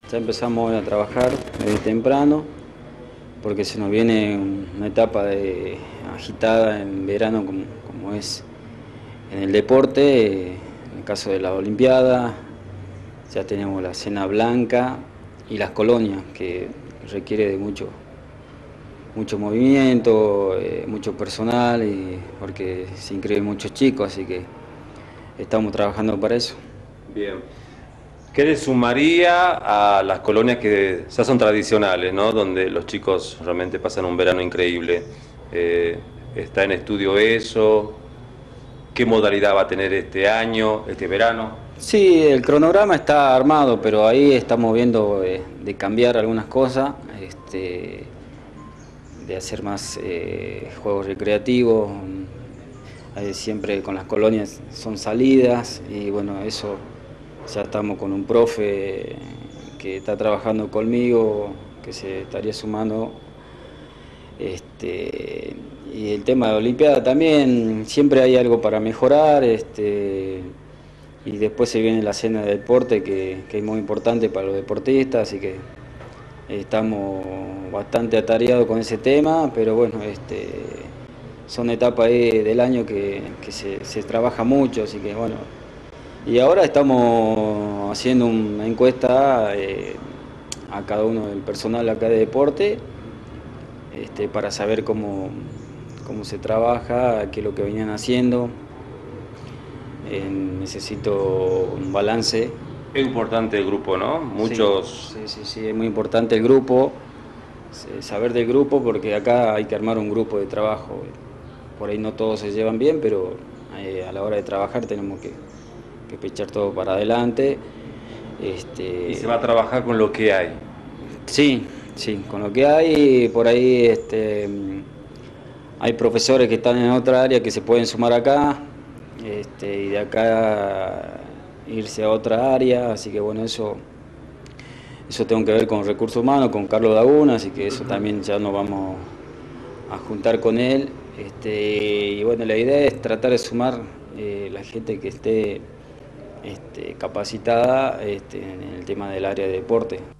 Ya empezamos a trabajar desde temprano porque se nos viene una etapa agitada en verano como es en el deporte, en el caso de la Olimpiada, ya tenemos la cena blanca y las colonias que requiere de mucho movimiento, mucho personal porque se inscriben muchos chicos, así que estamos trabajando para eso. Bien. ¿Qué le sumaría a las colonias que ya son tradicionales, ¿no? Donde los chicos realmente pasan un verano increíble? ¿Está en estudio eso? ¿Qué modalidad va a tener este año, este verano? Sí, el cronograma está armado, pero ahí estamos viendo de cambiar algunas cosas, de hacer más juegos recreativos. Siempre con las colonias son salidas y bueno, eso ya estamos con un profe que está trabajando conmigo, que se estaría sumando. Y el tema de la Olimpiada también, siempre hay algo para mejorar. Y después se viene la cena de deporte que es muy importante para los deportistas, así que estamos bastante atareados con ese tema, pero bueno, son etapas ahí del año que se trabaja mucho, así que bueno. Y ahora estamos haciendo una encuesta a cada uno del personal acá de deporte, para saber cómo se trabaja, qué es lo que venían haciendo. Necesito un balance. Es importante el grupo, ¿no? Sí, Muchos. sí, es muy importante el grupo, saber del grupo, porque acá hay que armar un grupo de trabajo. Por ahí no todos se llevan bien, pero a la hora de trabajar tenemos que echar todo para adelante. Y se Este, va a trabajar con lo que hay. sí, sí, con lo que hay, por ahí hay profesores que están en otra área que se pueden sumar acá, y de acá irse a otra área, así que bueno, eso tengo que ver con recursos humanos, con Carlos Daguna, así que eso también ya nos vamos a juntar con él. Y bueno, la idea es tratar de sumar la gente que esté capacitada en el tema del área de deporte.